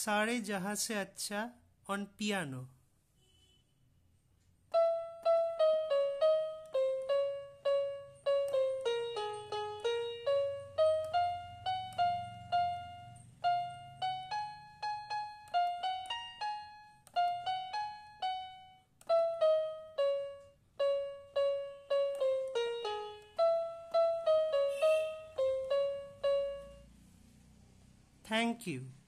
सारे जहां से अच्छा on piano. Thank you.